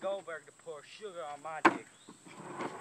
Gold Berg to pour sugar on my dick.